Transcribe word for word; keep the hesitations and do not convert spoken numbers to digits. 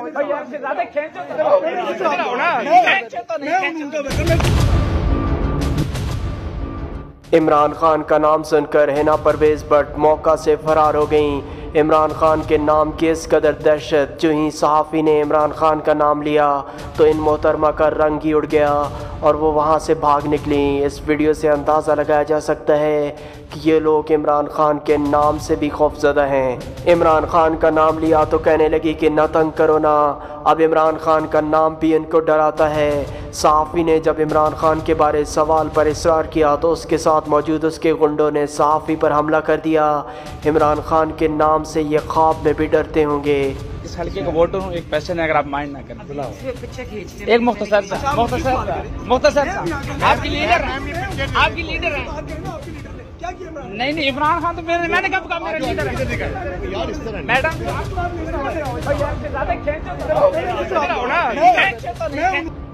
इमरान खान का नाम सुनकर हिना परवेज बट मौका से फरार हो गईं। इमरान खान के नाम की इस कदर दहशत, जो ही सहाफ़ी ने इमरान खान का नाम लिया तो इन मोहतरमा का रंग ही उड़ गया और वो वहाँ से भाग निकली। इस वीडियो से अंदाज़ा लगाया जा सकता है कि ये लोग इमरान खान के नाम से भी खौफज़दा हैं। इमरान खान का नाम लिया तो कहने लगी कि न तंग करो ना। अब इमरान खान का नाम भी इनको डराता है। सहाफ़ी ने जब इमरान खान के बारे सवाल पर इसरार किया तो उसके साथ मौजूद उसके गुंडों ने सहाफ़ी पर हमला कर दिया। इमरान खान के नाम से ये ख्वाब में भी डरते होंगे। इस हल्के का वोटर हूँ, एक पैसे ने अगर आप माइंड ना करें बुलाओ एक मुख्तसर सा मुख्तसर मुख्तसर सा आपकी लीडर है, आपकी लीडर है। नहीं नहीं इमरान खान तो मेरे, मैंने कब कहा मेरा लीडर है मैडम।